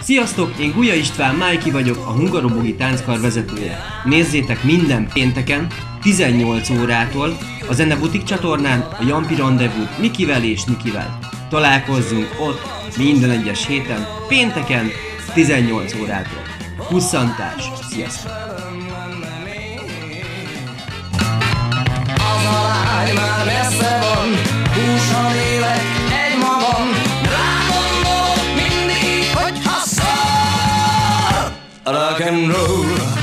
Sziasztok, én Gulya István Májki vagyok, a Hungarobogi Tánckar vezetője. Nézzétek minden pénteken, 18 órától a Zenebutik csatornán a Jampi Rendezvút Mikivel és Nikivel. Találkozzunk ott minden egyes héten, pénteken, 18 órától. Kusszantás, sziasztok! Az a lány már messze van, húsan élek egymagam. Rágondolok mindig, hogy ha szól rock and roll.